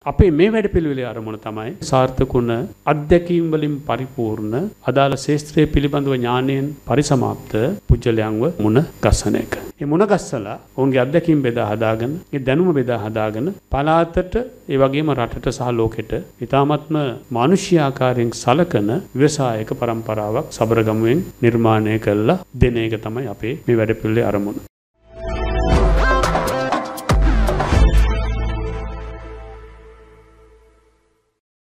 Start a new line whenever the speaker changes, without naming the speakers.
අපේ මේ වැඩපිළිවෙලේ අරමුණ තමයි සාර්ථක වුණ අධ්‍යක්ීම් වලින් පරිපූර්ණ අදාළ ශාස්ත්‍රයේ පිළිබඳව ඥානයෙන් පරිසමාප්ත පුජ්‍යලයන්ව මුණ ගස්සන එක. මේ මුණ ගස්සලා ඔවුන්ගේ අධ්‍යක්ීම් බෙදා හදාගෙන, ඒ දැනුම බෙදා හදාගෙන පළාතට ඒ වගේම රටට සහ ලෝකෙට ඊ타ත්ම මානුෂ්‍යාකාරයෙන් සලකන ව්‍යවසායක પરම්පරාවක් සබරගමුවෙන් නිර්මාණය කළා දෙන එක තමයි අපේ මේ වැඩපිළිවෙලේ අරමුණ.